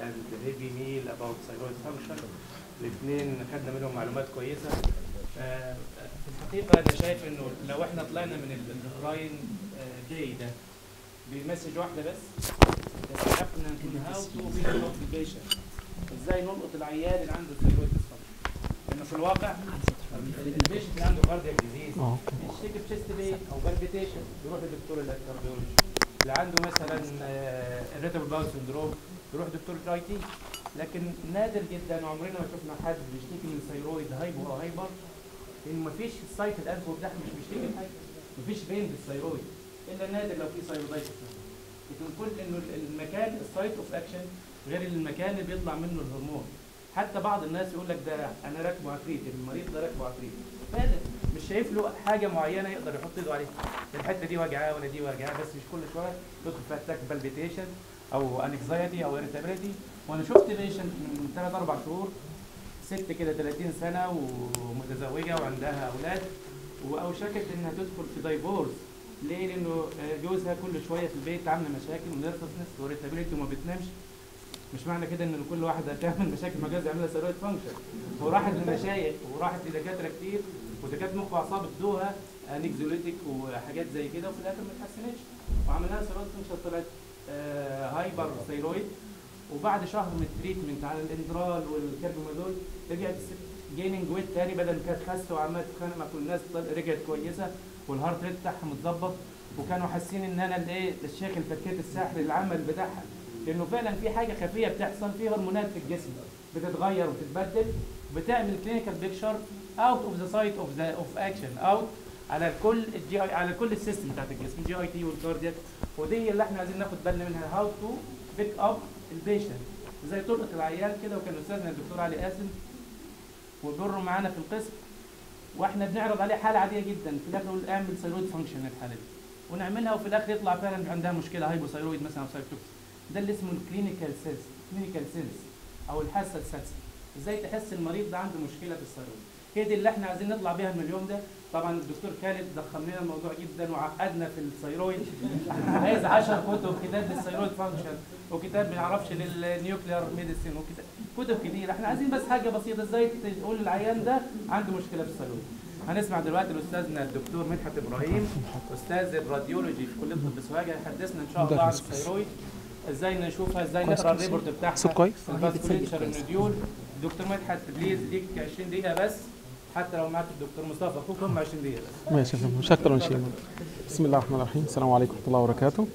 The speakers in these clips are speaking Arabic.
and heavy meal about thyroid function. الاثنين خدنا منهم معلومات كويسه. في الحقيقه انا شايف انه لو احنا طلعنا من الراين داي ده بمسج واحده بس يستحقنا نكون هاو تو بي اوبزرفيشن، ازاي نلقط العيان اللي عنده ثيرويد ديسفانكشن. لانه في الواقع البيشنت اللي عنده كاردياك ديزيز يشتكي بشيست بين او بالبيتيشن يروح لدكتور الكارديولوجي، اللي عنده مثلا irritable bowel syndrome يروح دكتور تراي تي. لكن نادر جدا عمرنا ما شفنا حد بيشتكي من ثيرويد هايبو او هايبر لان مفيش السايت الانفو بتاعه مش بيشتكي بحاجه، مفيش بين بالثيرويد الا نادر لو في ثيرويدايتس. لكن كل انه المكان السايت اوف اكشن غير المكان اللي بيطلع منه الهرمون. حتى بعض الناس يقول لك ده انا راكبه عفريت، المريض ده راكبه عفريت، فعلا مش شايف له حاجه معينه يقدر يحط ايده عليها. الحته دي وجعاه ولا دي وجعاه، بس مش كل شويه يدخل في اتاك بالبيتيشن او انكزايتي او اريتابيلتي. وانا شفت بيشنت من 3 4 شهور، ست كده 30 سنه ومتزوجه وعندها اولاد، واوشكت انها تدخل في دايفورس. ليه؟ لانه جوزها كل شويه في البيت عامله مشاكل ونرفسنس واريتابيلتي وما بتنامش. مش معنى كده ان كل واحده تعمل مشاكل مع جوزها يعملها ثيرويد فانكشن. وراحت لمشايخ وراحت لدكاتره كتير ودكاتره مخ واعصاب ادوها انكزوليتيك وحاجات زي كده وفي الاخر ما اتحسنتش وعملناها ثيرويد فانكشن طلعت هايبر ثيرويد. وبعد شهر من التريتمنت على الاندرال والكاربامازول رجعت جيننج ويت تاني، بدل كانت خاسه وعماله تتخانق مع كل الناس رجعت كويسه والهارت ريت بتاعها متظبط. وكانوا حاسين ان انا الايه الشيخ الفكيت الساحر العمل بتاعها، لانه فعلا في حاجه خفيه بتحصل، في هرمونات في الجسم بتتغير وتتبدل بتعمل كلينيكال بيكشر اوت اوف ذا سايت اوف اكشن اوت على كل الجي اي على كل السيستم بتاعت الجسم، الجي اي تي والكاردياك. ودي اللي احنا عايزين ناخد بالنا منها، هاو تو بيك اب البيشنت، ازاي تلقط العيان كده. وكان استاذنا الدكتور علي قاسم وبره معانا في القسم واحنا بنعرض عليه حاله عاديه جدا، في الاخر يقول اعمل ثيرويد فانكشن الحاله دي ونعملها، وفي الاخر يطلع فعلا عندها مشكله هايبوثايرويد مثلا او سايتوكس. ده اللي اسمه الكلينيكال سينس او الحاسه السادسه، ازاي تحس المريض ده عنده مشكله في الثيرويد. هي دي اللي احنا عايزين نطلع بيها من اليوم ده. طبعا الدكتور خالد ضخم لنا الموضوع جدا وعقدنا في الثيرويد. عايز 10 كتب، كتاب للثيرويد فانكشن وكتاب ما يعرفش للنيوكلير ميديسين كتب كتير. احنا عايزين بس حاجه بسيطه، ازاي تقول للعيان ده عنده مشكله في الثيرويد. هنسمع دلوقتي الاستاذنا الدكتور مدحت ابراهيم استاذ الراديولوجي في كليه طب سوهاجه، هيحدثنا ان شاء الله عن الثيرويد، ازاي نشوفها، ازاي نقرا الريبورت بتاعها، الفاسكوليتشر النوديول. دكتور مدحت بليز ليك 20 دقيقه بس، حتى لو معك الدكتور مصطفى اخوك هم 20 دقيقه بس. ماشي، مش اكتر من شيء. بسم الله الرحمن الرحيم. السلام عليكم ورحمه الله وبركاته.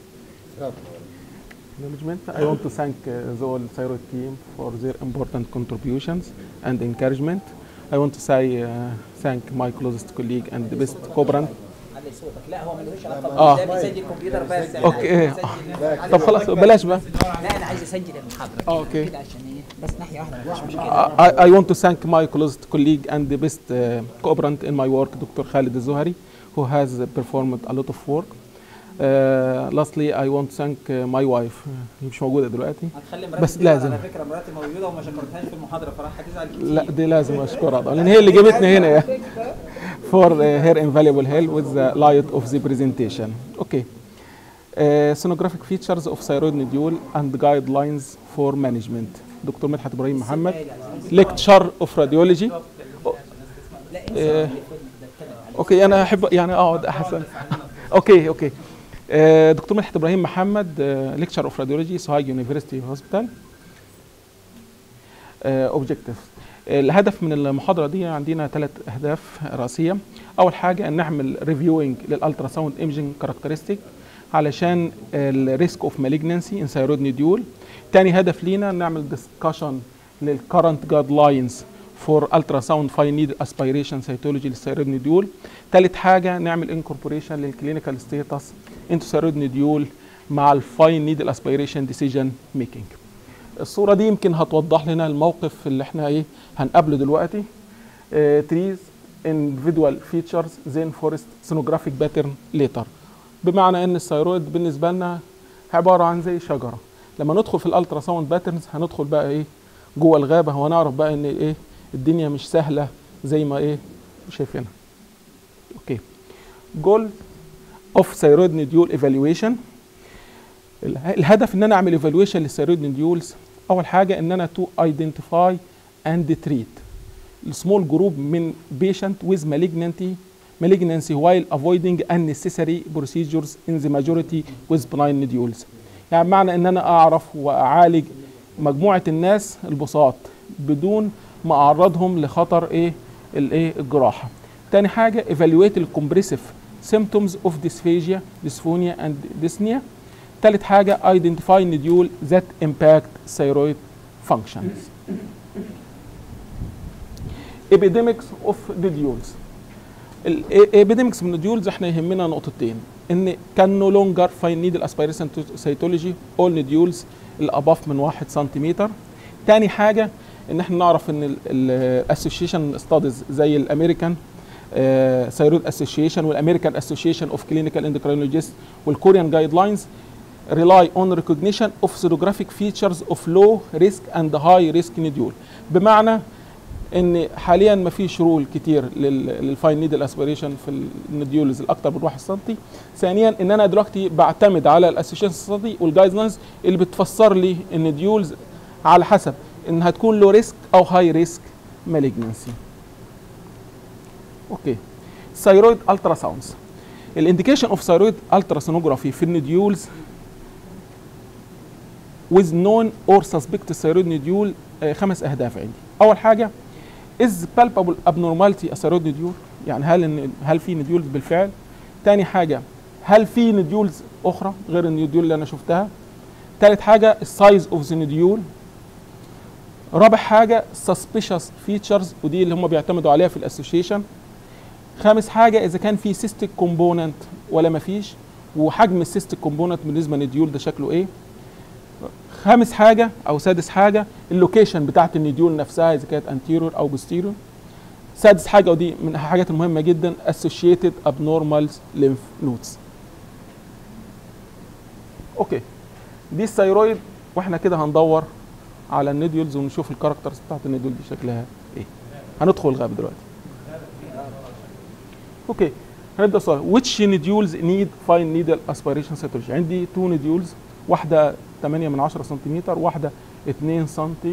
Management. I want to thank the whole thyroid team for their important contributions and encouragement. I want to say thank my closest colleague and the best co-brand. علي صوتك. لا هو ملوش علاقه ده بيسجل كمبيوتر بس. اوكي طب خلاص بلاش بقى. لا انا عايز اسجل المحاضره اوكي كده عشان ايه بس ناحيه واحده مفيش مشكله. I want to thank my closest colleague and the best co-brand in my work, Dr. Khalid Zuhari, who has performed a lot of work. Lastly, I want to thank my wife. هي مش موجودة دلوقتي بس لازم. على فكرة مراتي موجودة وما شكرتهاش في المحاضرة فراح هتزعل كتير. لا دي لازم أشكرها طبعا لأن هي اللي جابتنا هنا يعني. For her invaluable help with the light of the presentation. Okay. Sonographic features of thyroid nodule and guidelines for management. دكتور مدحت إبراهيم محمد. Lecture of radiology. اوكي انا احب يعني اقعد احسن. اوكي دكتور مدحت ابراهيم محمد، ليكتشر اوف راديولوجي سوهاج يونيفرستي هوسبيتال. اوبجكتيف، الهدف من المحاضره دي عندنا 3 اهداف رئيسيه. اول حاجه ان نعمل ريفيوينج للالترا ساوند ايمجنج كاركترستيك علشان الريسك اوف مالجنسي ان ثايرويد نوديول. تاني هدف لينا نعمل ديسكشن للكرنت جايد لاينز فور الترا ساوند فاين نيد اسبيريشن سيتولوجي للثايرويد نوديول. ثالث حاجه نعمل انكوربوريشن للكلينيكال ستيتس انتو ثايرويد نوديول مع الفاين نيد اسبيريشن ديسيجن ميكينج. الصوره دي يمكن هتوضح لنا الموقف اللي احنا هنقابله دلوقتي. تريز individual features then forest sonographic pattern later. بمعنى ان الثايرويد بالنسبه لنا عباره عن زي شجره. لما ندخل في الالترا ساوند باترنز هندخل بقى جوه الغابه، وهنعرف بقى ان الدنيا مش سهله زي ما شايفينها. اوكي. جول اوف ثايرويد نوديول ايفالويشن. الهدف ان انا اعمل ايفالويشن للثايرويد نوديولز اول حاجه ان انا تو ايدنتيفاي اند تريت السمول جروب من patient with malignancy while avoiding unnecessary procedures in the majority with benign nodules. يعني معنى ان انا اعرف واعالج مجموعه الناس البساط بدون ما اعرضهم لخطر ايه الجراحه. تاني حاجه evaluate الكمبريسيف symptoms of dysphonia and dyspnea. تالت حاجه identify nodule that impact thyroid functions. epidemics of nodules. الابيديمكس من nodules احنا يهمنا نقطتين، ان كان no longer find needle aspiration cytology all nodules الاباف من 1 سنتيمتر. تاني حاجه ان احنا نعرف ان الاسوشيشن ستاديز زي الامريكان ثايرويد اسوشيشن والامريكان اسوشيشن اوف كلينيكال اندوكرينولوجيست والكوريان جايد لاينز rely on recognition of sonographic features of low risk and high risk nodule. بمعنى ان حاليا ما فيش رول كتير للفاين نيدل اسبيريشن في النوديولز الاكثر من 1 سم. ثانيا ان انا دلوقتي بعتمد على الاسوشيشن ستادي والجايد لاينز اللي بتفسر لي النوديولز على حسب انها هتكون لو ريسك او هاي ريسك مالجنسي. اوكي. ثايرويد الترا ساوندز. الانديكيشن اوف ثايرويد الترا سونوجرافي في النوديولز with known or suspected thyroid nodule 5 اهداف عندي. اول حاجه is palpable abnormality a thyroid nodule، يعني هل في نوديولز بالفعل. تاني حاجه هل في نوديولز اخرى غير النوديول اللي انا شفتها. تالت حاجه السايز اوف ذا نوديول. رابع حاجه suspicious features ودي اللي هم بيعتمدوا عليها في الاسوشيشن. خامس حاجه اذا كان في سيستيك كومبوننت ولا ما فيش، وحجم السيستيك كومبوننت بالنسبه للنوديول ده شكله ايه. خامس حاجه او سادس حاجه اللوكيشن بتاعت النوديول نفسها اذا كانت انتيرور او بوستيرور. سادس حاجه ودي من الحاجات المهمه جدا associated abnormal lymph nodes. اوكي دي الثايرويد، واحنا كده هندور على النوديولز ونشوف الكاركترز بتاعت النوديول دي شكلها ايه. هندخل الغاب دلوقتي. اوكي هنبدا السؤال which nodules need fine needle aspiration cytology. عندي 2 nodules، واحده 8 من 10 سنتيمتر واحده 2 سنتي.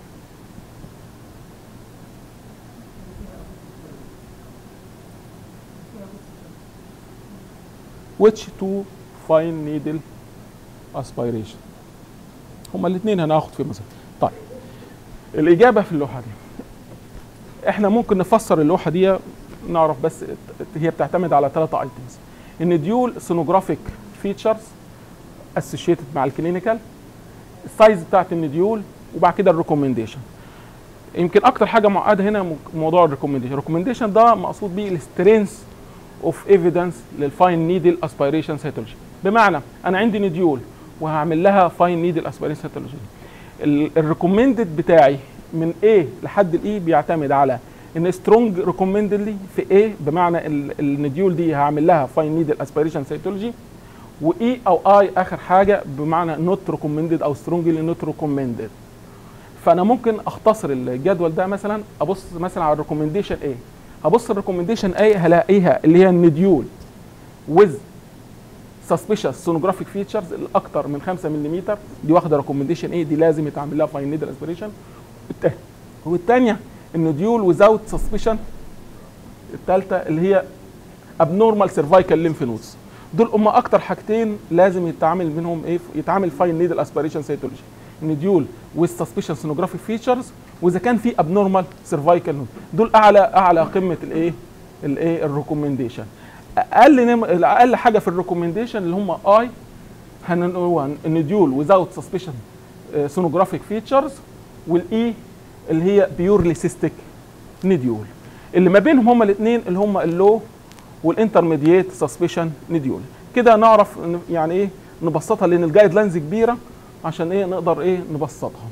which two fine needle aspiration. هما الاثنين هناخد في مثلا. طيب الاجابه في اللوحه دي احنا ممكن نفسر اللوحه دي نعرف، بس هي بتعتمد على 3 ايتمز. النوديول سونوجرافيك فيتشرز اسوشيتد مع الكلينيكال، السايز بتاعت النوديول، وبعد كده الريكومنديشن. يمكن اكتر حاجه معقده هنا موضوع الريكومنديشن. الريكومنديشن ده مقصود بيه السترينث اوف ايفيدنس للفاين نيدل اسبيريشن سيتولوجي. بمعنى انا عندي نوديول وهعمل لها فاين نيدل اسبيريشن سيتولوجي، الريكومندد بتاعي من A لحد الإي بيعتمد على ان سترونج ريكومنددلي في A، بمعنى النوديول دي هعمل لها فاين نيدل اسبيريشن سيتولوجي، واي او اي اخر حاجه بمعنى نوت ريكومندد او سترونجلي نوت ريكومندد. فانا ممكن اختصر الجدول ده، مثلا ابص مثلا على الريكومنديشن ايه، هبص الريكومنديشن ايه هلاقيها اللي هي النوديول ويز سسبيشس سونوجرافيك فيتشرز الاكثر من 5 ملم، دي واخده ريكومنديشن ايه، دي لازم يتعمل لها فاين نيدل اسبيريشن. والثانيه النوديول ويزاوت سسبيشن، الثالثه اللي هي ابنورمال سيرفايكال ليمف نودز. دول هم اكتر حاجتين لازم يتعامل منهم ايه، يتعامل فاين نيدل اسبيريشن سيتولوجي، النوديول والسسبشن سونوجرافيك فيتشرز، واذا كان في ابنورمال سيرفايكال نود. دول اعلى قمه الايه الريكومنديشن. اقل حاجه في الريكومنديشن اللي هم اي هنقول النوديول ويزاوت سسبشن سونوجرافيك فيتشرز، والاي اللي هي بيورلي سيستيك نوديول. اللي ما بينهم هم الاثنين اللي هم اللو والانترميديت سسبشن نوديول. كده نعرف يعني ايه نبسطها، لان الجايد لاينز كبيره عشان ايه نقدر ايه نبسطها.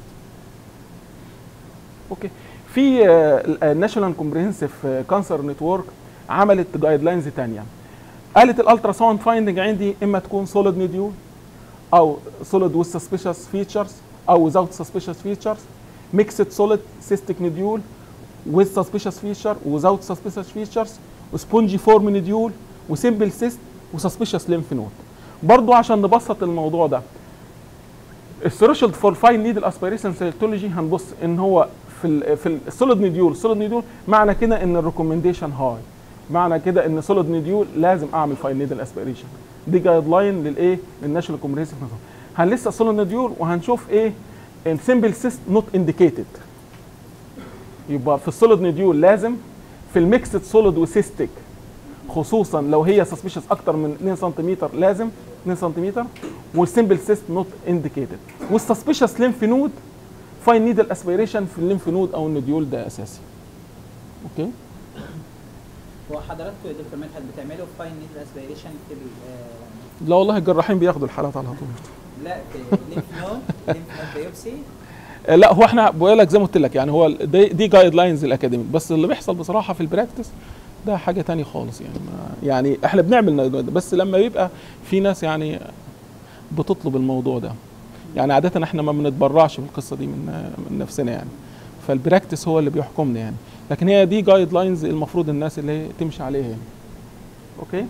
اوكي في الناشونال كومبريهنسيف كانسر نتورك عملت جايد لاينز ثانيه، قالت الالترا ساوند فايندنج عندي اما تكون سوليد نوديول او سوليد وذ سسبيشس فيتشرز او ويزاوت سسبيشس فيتشرز، ميكسد سوليد سيستيك نوديول وذ سسبيشس فيتشر ويزاوت سسبيشس فيتشرز، وسبونجي فورم نوديول وسيمبل سيست وسسبيشس ليمف نود. برضو عشان نبسط الموضوع ده الثريشولد فور فاين نيدل اسبيريشن سيتولوجي هنبص ان هو في السوليد نيديول معنى كده ان الريكومنديشن هاي، معنى كده ان سوليد نيديول لازم اعمل فاين نيدل اسبيريشن. دي جايد لاين للايه؟ للناشونال كومبريهنسيف نظام. هنلسه سوليد نيديول وهنشوف ايه سمبل سيست نوت انديكيتد. يبقى في السوليد نيديول لازم، في الميكسد سوليد وسيستيك خصوصا لو هي سسبيشس اكتر من 2 سم لازم 2 سم، والسمبل سيست نوت انديكيتد. والسسبيشس ليمف نود فاين نيدل اسبيريشن في الليمف نود او النوديول ده اساسي. اوكي. هو حضراتكم يا دكتور مدحت بتعملوا فاين نيدل اسبيريشن في لا والله الجراحين بياخدوا الحالات على طول. لا في الليمف نود بايوبسي. لا هو احنا بقول لك زي ما قلت لك يعني هو دي جايد لاينز الاكاديميك، بس اللي بيحصل بصراحه في البراكتس ده حاجه تانية خالص يعني. يعني احنا بنعمل بس لما يبقى في ناس يعني بتطلب الموضوع ده، يعني عاده احنا ما بنتبرعش بالقصه دي من نفسنا يعني، فالبراكتس هو اللي بيحكمنا يعني، لكن هي دي جايد لاينز المفروض الناس اللي تمشي عليها يعني. اوكي.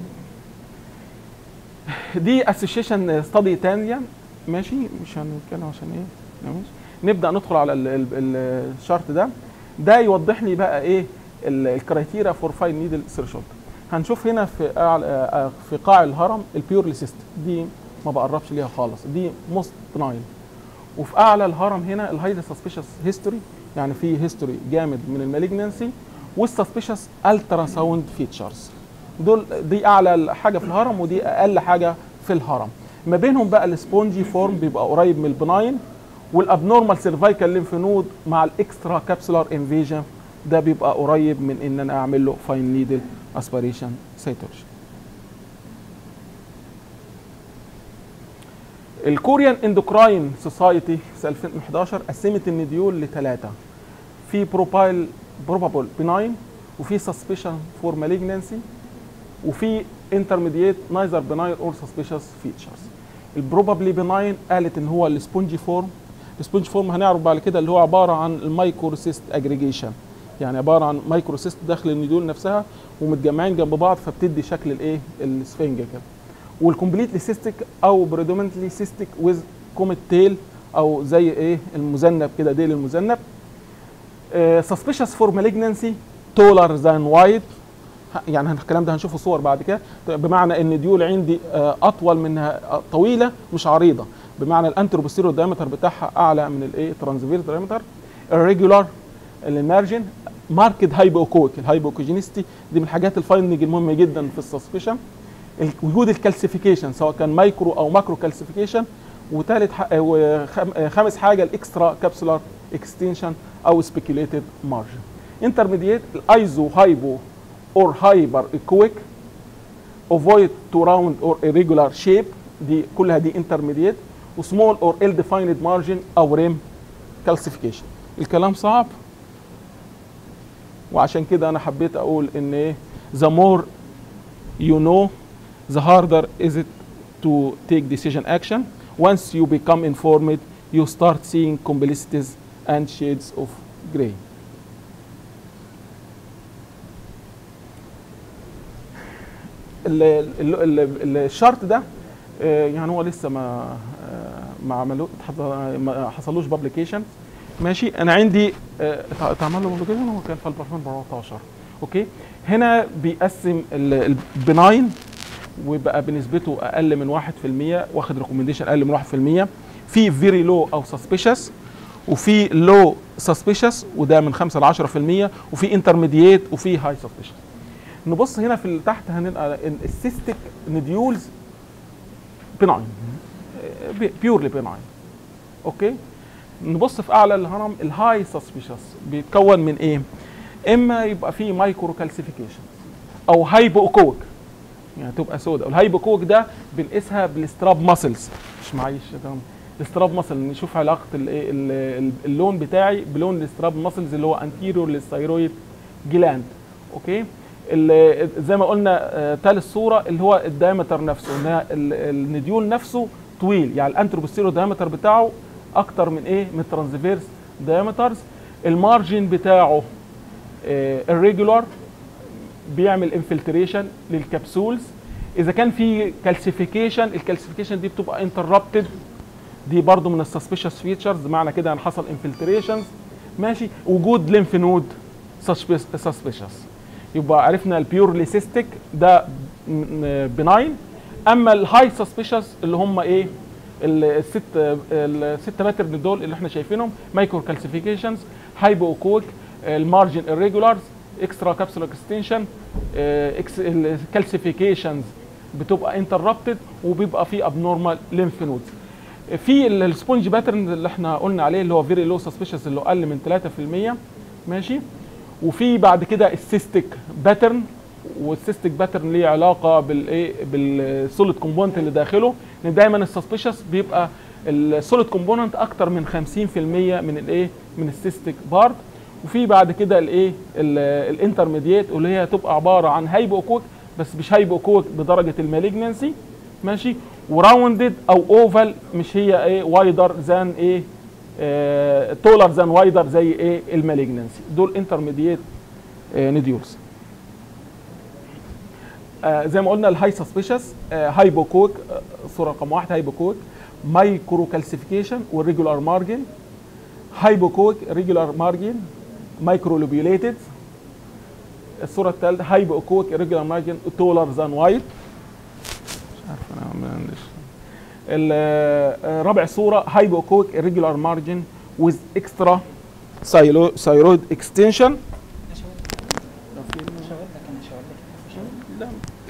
دي اسوشيشن ستادي تانية ماشي، مش هنتكلم عشان ايه ماشي. نبدا ندخل على الشارت ده يوضح لي بقى ايه الكرايتيريا فور فاين نيدل ثريشولد. هنشوف هنا في قاع الهرم البيورلي سيست دي ما بقربش ليها خالص، دي موست بناين. وفي اعلى الهرم هنا الهايلي سسبيشس هيستوري، يعني في هيستوري جامد من المالجنسي والسسبيشس الترا ساوند فيتشرز. دي اعلى حاجه في الهرم ودي اقل حاجه في الهرم. ما بينهم بقى السبونجي فورم بيبقى قريب من البناين، والابنورمال سيرفايكال ليمف نود مع الاكسترا كابسولار انفيجن ده بيبقى قريب من ان انا اعمل له فاين نيدل اسبيريشن سيتولوجي. الكوريان اندوكراين سوسايتي في 2011 قسمت النديول لثلاثه، في بروبابل بناين، وفي سسبشن فور مالجنسي، وفي انترميديت نايذر بناين اور سسبيشس فيتشرز. البروبابلي بناين قالت ان هو السبونجي فورم. السبونج فورم هنعرف بعد كده اللي هو عباره عن المايكروسيست اجريجيشن، يعني عباره عن مايكروسيست داخل النديول نفسها ومتجمعين جنب بعض فبتدي شكل الايه السفنجه كده. والكومبليتلي سيستيك او بريدومينتلي سيستيك ويز كوميت تيل او زي ايه المذنب كده، ديل المذنب. سسبيشس فور مالجنسي تولر ذان وايد، يعني الكلام ده هنشوفه صور بعد كده، بمعنى ان الديول عندي اطول منها طويله مش عريضه، بمعنى الانترو بوستيريور دايمتر بتاعها اعلى من الايه ترانسفيرس دايمتر. الريجولار المارجن ماركد هايبوكويك، الهايبوكوجينيستي دي من الحاجات الفايندنج المهمه جدا في السسبشن. وجود الكالسيفيكيشن سواء كان مايكرو او ماكرو كالسيفيكيشن. وثالث خامس حاجه الاكسترا كابسولار اكستنشن او سبيكيوليتيف مارجن. انترميديت الايزو هايبو اور هايبر ايكويك، avoid to round or irregular shape، دي كلها دي انترميديت. وسمول اور ال ديفايند مارجن او ريم كالسيفيكيشن. الكلام صعب وعشان كده انا حبيت اقول ان ايه the more you know the harder is it to take decision action. Once you become informed you start seeing complexities and shades of gray. الشارت ده يعني هو لسه ما حصلوش بابليكيشن ماشي. انا عندي اتعمل له بابليكيشن هو كان في 2014. اوكي. هنا بيقسم البناين وبقى بنسبته اقل من 1%، واخد ريكومنديشن اقل من 1%. في فيري لو او سسبيشس، وفي لو سسبيشس وده من 5 ل 10%، وفي انترميديت، وفي هاي سسبيشس. نبص هنا في تحت هنلقى السيستيك نديولز بناين بيورلي بناين. اوكي. نبص في اعلى الهرم الهاي سسبيشس بيتكون من ايه؟ اما يبقى فيه مايكرو كالسيفيكيشن او هايبوكويك، يعني تبقى سوداء. والهايبوكويك ده بنقيسها بالستراب ماسلز، مش معيش الستراب ماسل، نشوف علاقه اللون بتاعي بلون الستراب ماسلز اللي هو انتيريور للثايرويد جلاند. اوكي. زي ما قلنا ثالث صوره اللي هو الدايمتر نفسه، ان النديول نفسه طويل، يعني الانتروبوستيريور دايمتر بتاعه اكتر من ايه من الترانسفيرس دايمترز. المارجن بتاعه الريجولار بيعمل انفلتريشن للكبسولز. اذا كان في كالسيفيكيشن، الكالسيفيكيشن دي بتبقى انتربتد دي برضو من السسبيشس فيتشرز، معنى كده ان حصل انفلتريشنز. ماشي. وجود ليمف نود سسبيشس. يبقى عرفنا البيورلي سيستيك ده بناين. اما الهاي سسبيشس اللي هم ايه الست باترن دول اللي احنا شايفينهم: مايكرو كالسيفيكيشنز، هايبو اوكويك، المارجن irregulars، اكسترا كابسولار اكستنشن. الكالسيفيكيشنز بتبقى انتربتد وبيبقى في ابنورمال ليمف نودز. في السبونج باترن اللي احنا قلنا عليه اللي هو فيري لو سسبيشس اللي هو اقل من 3%. ماشي. وفي بعد كده السيستيك باترن، والسيستيك باترن ليه علاقه بالايه بالسوليد كومبوننت اللي داخله، لان دايما السسبيشس بيبقى السوليد كومبوننت اكتر من 50% من الايه من السيستيك بارت. وفي بعد كده الايه الانترميديت اللي هي تبقى عباره عن هايبوكوك بس مش هايبوكوك بدرجه المالجنسي. ماشي. وراوندد او اوفال، مش هي ايه وايدر ذان ايه تولر ذان وايدر زي ايه المالجنسي. دول انترميديت نديولز. زي ما قلنا الهاي سسبيشس هايبوكوك، صوره رقم 1 هايبوكوك، مايكرو كالسيفيكيشن والريجولار مارجن، هايبوكوك ريجولار مارجن، مايكرو لوبيوليتد. الصوره الثالثه هايبوكوك ريجولار مارجن تولر ذان وايت. مش عارف انا رابع صوره هايبوكوك ريجولار مارجن with extra thyroid extension. لا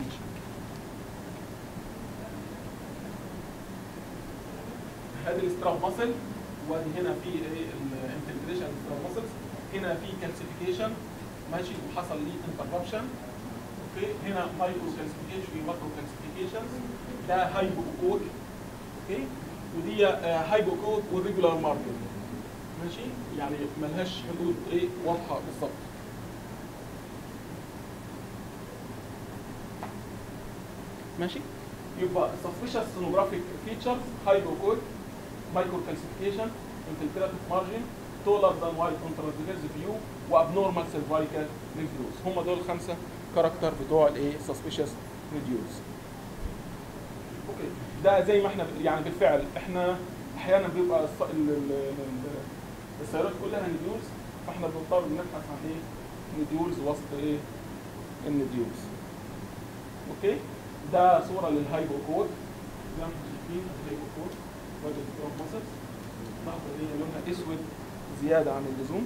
هذه الاستراف ماسل، وادي هنا في الانفلتريشن استراف ماسلز، هنا في كالسيفيكيشن. ماشي. وحصل لي انتربشن. اوكي. هنا مايكرو كالسيفيكيشن في ماكرو كالسيفيكيشنز. ده هايبوكوك. اوكي. ودي هايبوكوك والريجولار ماركت. ماشي. يعني ملهاش حدود ايه واضحه بالظبط. ماشي. يبقى suspicious sonographic features هايبوكوك، مايكرو كالسيفيكيشن، انفلتراتيف مارجن، taller than white on transverse view، وابنورمال cervical nodules. هم دول الخمسه كاركتر بتوع الايه suspicious nodules. اوكي. ده زي ما احنا يعني بالفعل احنا احيانا بيبقى السيارات كلها نديولز، فاحنا بنضطر نبحث عن ايه نديولز وسط ايه النديولز. اوكي. ده صوره للهايبوكوك زي ما انتم شايفين. الهايبوكوك وجه التراب مصر، اللحظه دي لونها اسود زياده عن اللزوم.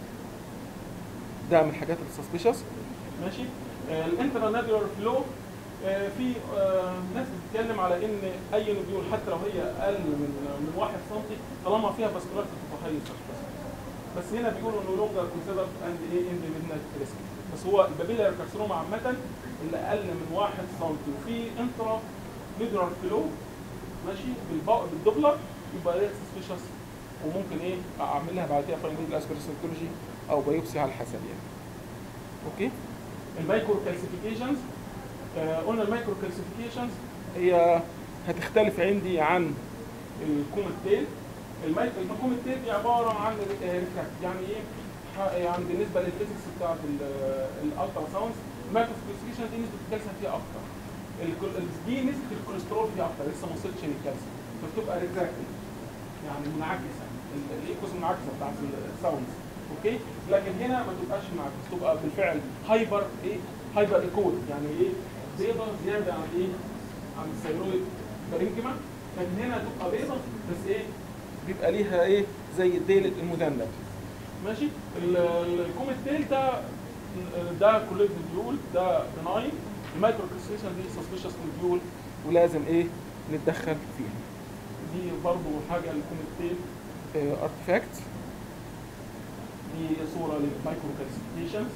ده من الحاجات السسبيشس. ماشي. الانتراناديولار فلو، في ناس بتتكلم على ان اي نديول حتى لو هي اقل من 1 سم طالما فيها فاسكولار تبقى هاي سسبيشس. بس هنا بيقولوا انه لونجر كونسيدر اند ايه اندبندنت ريسك. بس هو البابيلار كارسينوما عامه اللي اقل من 1 سم وفي انترا ميدولار فلو ماشي بالدوبلر يبقى ده سسبيشس، وممكن ايه اعملها بعد كده فاينل اسبيرسيتولوجي او بايوبسي على حسب يعني. اوكي. المايكرو كالسيفيكيشنز، قلنا المايكرو كالسيفيكيشنز هي هتختلف عندي عن الكومتيل. الكومتيل دي عباره عن ريفراكت، يعني ايه يعني بالنسبه للفيزيكس بتاعت الالترا ساوندز المايكرو كالسيفيكيشن دي نسبه الكالسيوم فيها اكتر، دي نسبه الكوليسترول فيها اكتر لسه ما وصلتش للكالسيوم، فبتبقى ريفراكتد يعني منعكسه، الايكوس منعكسه بتاعت الساوندز. اوكي. لكن هنا ما تبقاش منعكسه، تبقى بالفعل هايبر ايه هايبر ايكويك، يعني ايه بيضه زياده عن ايه عن الثيرويد بارينكيما، لكن هنا تبقى بيضه بس ايه بيبقى ليها ايه زي الديل المذنب. ماشي. الكومتيل ده كوليت نديول، ده بناين. المايكرو كالسيفيكيشن دي سسبيشس نديول ولازم ايه نتدخل فيها. دي برضو حاجه الكومتيل ارتفاكت. دي صوره للمايكرو كالسيفيكيشنز.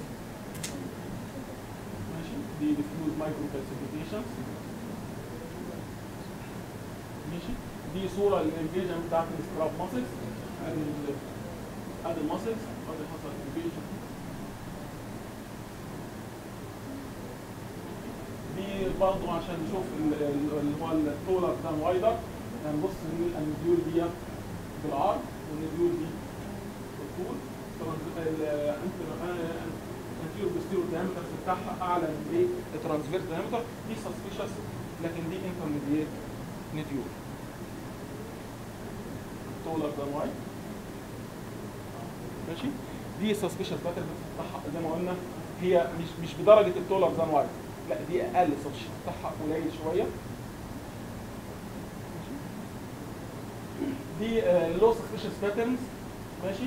ماشي. دي ديفيوز مايكرو كالسيفيكيشنز. ماشي. دي صوره للانفيجن بتاعت السكراب ماسلز. ادي الماسلز ادي حصل انفيجن. دي برضه عشان نشوف اللي هو التولر ده وايدر، هنبص ان النديول دي بالعرض والنديول دي بالطول. طبعا الانتيريور بوستيريور دايمتر بتاعها اعلى من ايه الترانسفيرس دايمتر، دي سسبيشس لكن دي انترميديت نديول. taller than white. ماشي. دي suspicious pattern بتاعها زي ما قلنا هي مش بدرجه التولر ذان وايت، لا دي اقل، السسبشن بتاعها قليل شويه. ماشي. دي لو سسبشس باترنز. ماشي.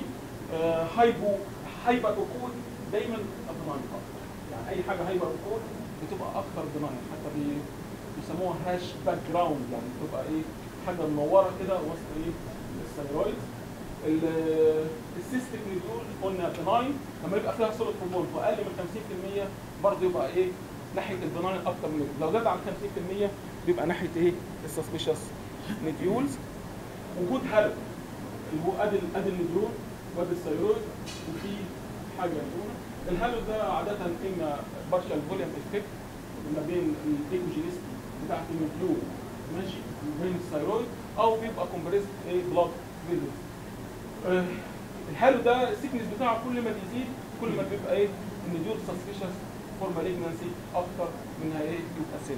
هايبر اوكود دايما بناين اكتر، يعني اي حاجه هايبر اوكود بتبقى اكتر بناين، حتى بيسموها هاش باك جراوند، يعني بتبقى ايه حاجه منوره كده وسط ايه الثيرويد. السيستيك نيدول قلنا بناين، لما يبقى فيها سوليد هرمون واقل من 50% برضه يبقى ايه ناحيه البناين اكتر من كده، لو زاد عن 50% بيبقى ناحيه ايه السسبيشس نيديولز. وجود هالو اللي هو ادي النيدول وادي الثيرويد وفي حاجه هنا. الهالو ده عاده اما بارشال فوليوم افكت ما بين الايكوجينيستي بتاعت النيدول ماشي وبين الثيرويد، او بيبقى كومبريسد ايه بلاد فيزلز. الهالو ده السيكنس بتاعه كل ما بيزيد كل ما بيبقى ايه النيدول سسبيشس فور مالجنسي اكتر منها ايه يبقى سن.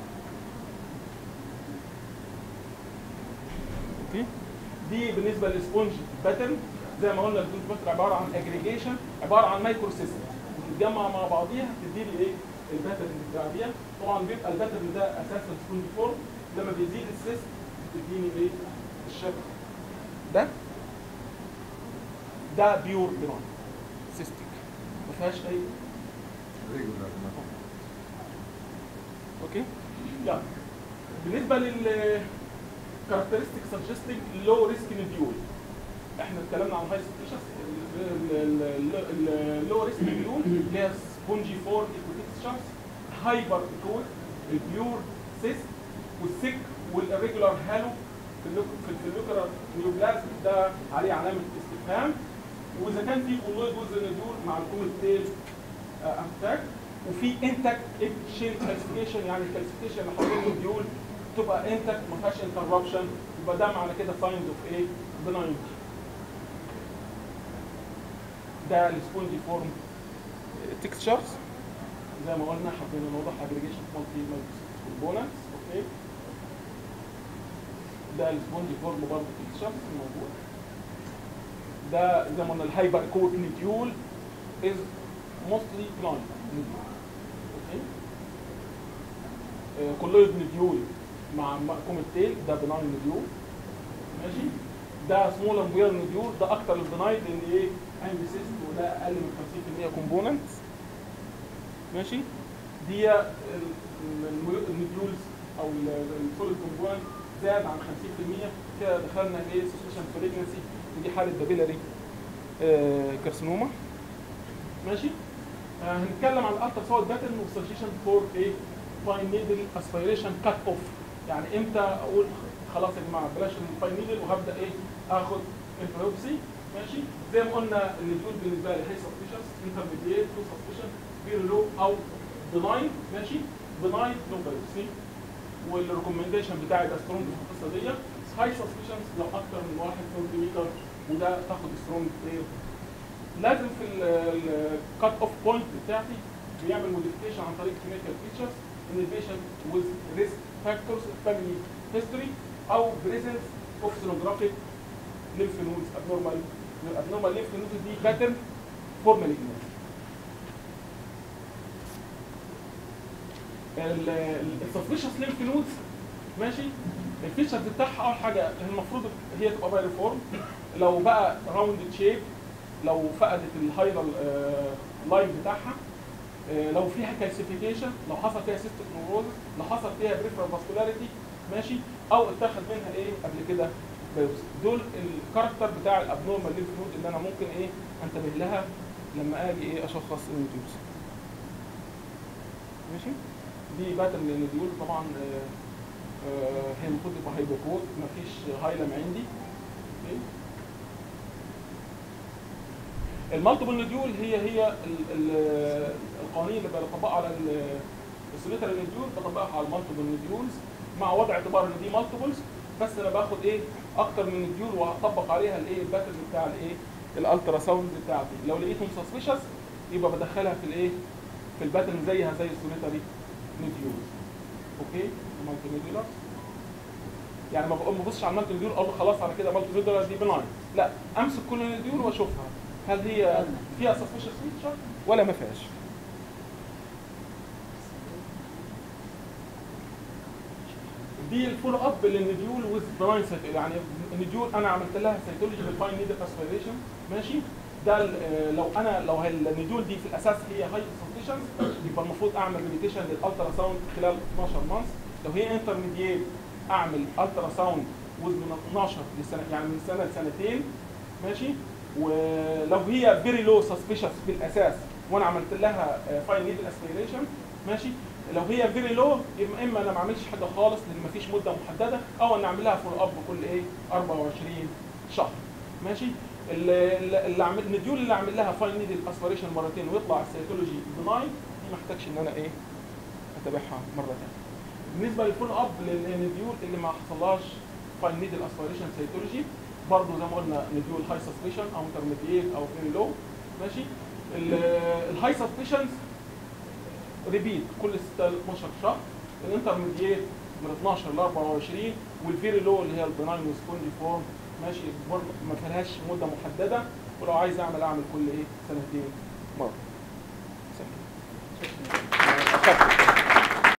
اوكي. دي بالنسبه للسبونج باترن. زي ما قلنا السبونج باترن عباره عن اجريجيشن، عباره عن مايكرو سيستم بتتجمع مع بعضيها تدي لي ايه الباترن بتاعها. طبعا بيبقى الباترن ده اساسا سبونج فورم، لما بيزيد السيست بتديني ايه الشكل ده بيور بناين سيستيك ما فيهاش اي ريجولار. اوكي. يلا بالنسبه لل كاركترستيك سجستنج لو ريسك نديول، احنا اتكلمنا عن هاي سبيشس. اللو ريسك نديول اللي هي سبونجي فور ايكوتيكس هايبر كود البيور سيست والسيك والريجولار هالو في الفلوكرال نيوبلازم ده عليه علامه استفهام. واذا كان في كولويد جزء نديول مع الكوميت تيل اتاك، وفي انتاكت شيل كالسيفيكيشن، يعني الكالسيفيكيشن اللي حوالين الديول تبقى انتاكت ما فيهاش انتربشن، يبقى ده معنى كده سايند اوف ايه بناين. ده السبونجي فورم تكستشرز زي ما قلنا حابين نوضح اجريجيشن مالتي كومبوننتس. اوكي. ده السبونجي فورم برضه تكستشرز موجود. ده زي ما قلنا الهايبر كوت نديول از موستلي بلايند نديول. اوكي. كولويد نديول مع كوميت تيل ده بناين نديول. ماشي. ده سمول امبير نديول ده اكتر البناين لان ايه عندي سيست وده اقل من 50% كومبوننتس. ماشي. دي النديولز او السوليد كومبوننت زاد عن 50% كده دخلنا ايه سسبشن فريجنسي، ودي حاله بابيلاري كارسينوما. ماشي. هنتكلم عن الالترا ساوند باترن والسجيشن فور ايه فاين نيدل اسبيريشن كات اوف، يعني امتى اقول خلاص يا جماعه بلاش الفاين نيدل وهبدا ايه اخد البيوبسي. ماشي. زي ما قلنا النيدول بالنسبه لي هي سسبشن انترميديت تو سسبشن فيري لو او بناين. ماشي. بناين نو بايوبسي، والريكومنديشن بتاعي ده سترونج في القصه دي. هاي سسبشنز لو اكتر من 1 سنتيمتر وده تاخد سترونج ايه. لازم في الكات اوف بوينت بتاعتي بيعمل موديفيكيشن عن طريق كلينيكال فيتشرز ان البيشنت ويز ريسك فاكتورز فاميلي هيستوري او بريزنس اوف سينوجرافيك ليمف نودز ابنورمال ليمف نودز دي باترن فور مالجنسي. السسبشس ليمف نودز ماشي. الفيتشرز بتاعها اول حاجه المفروض هي تبقى بايرفورم، لو بقى راوند شيب، لو فقدت الهايرال لاين بتاعها، لو فيها كالسيفيكيشن، لو حصل فيها سيستيك نوروزس، لو حصل فيها بريفرال فاسكولاريتي ماشي، او اتاخد منها ايه قبل كده بايوبسي. دول الكاركتر بتاع الابنورمال ليمف نود اللي انا ممكن ايه انتبه لها لما اجي ايه اشخص النيوتيوبس. ماشي. دي باترن للنيديول طبعا هي المفروض تبقى هايبوكود، مفيش هايلم عندي. المالتيبل نيديول هي القوانين اللي بطبقها على السوليتري نيديول بطبقها على المالتيبل نيديولز مع وضع اعتبار ان دي مالتيبلز، بس انا باخد ايه اكتر من نيديول واطبق عليها الايه الباترن بتاع الايه الالترا ساوند بتاعتي. لو لقيتهم سسبيشس يبقى بدخلها في الايه في الباترن زيها زي السوليتري نيديولز. اوكي. مالتي نيديولار. يعني ما ببصش على المالتي نوديول اقول له خلاص على كده مالتي نوديول دي بناين، لا امسك كل نوديول واشوفها هل هي فيها سسبشس فيتشر ولا ما فيهاش. دي الفولو اب للنديول ويز بناين سيتولوجي، يعني النديول انا عملت لها سيتولوجي بالفاين نيدل اسبيريشن ماشي. ده لو النديول دي في الاساس هي هاي سسبشن يبقى المفروض اعمل ريبيتيشن للالترا ساوند خلال 12 مانث. لو هي انترميديت اعمل الترا ساوند ويز من 12 لسنه، يعني من سنه لسنتين ماشي. ولو هي فيري لو سسبشس في الاساس وانا عملت لها فاين نيدل اسبيريشن ماشي. لو هي فيري لو اما انا ما اعملش حاجه خالص لان ما فيش مده محدده، او ان اعمل لها فول اب كل 24 شهر ماشي. النديول اللي اعمل لها فاين نيدل اسبيريشن مرتين ويطلع السيتولوجي بناين دي ما احتاجش ان انا اتابعها مره ثانيه. بالنسبه للفول اب للنديول اللي ما حصلهاش فاين نيدل اسبيريشن سيتولوجي برضه زي ما قلنا نديول هاي سسبشن او انترميديت او فيري لو ماشي. الهاي سسبشنز ريبيت كل 6 ل 12 شهر، الانترميديت من 12 ل 24، والفيري لو اللي هي البناين وسبونجي فورم ماشي برضه ما فيهاش مده محدده، ولو عايز اعمل كل سنتين مره.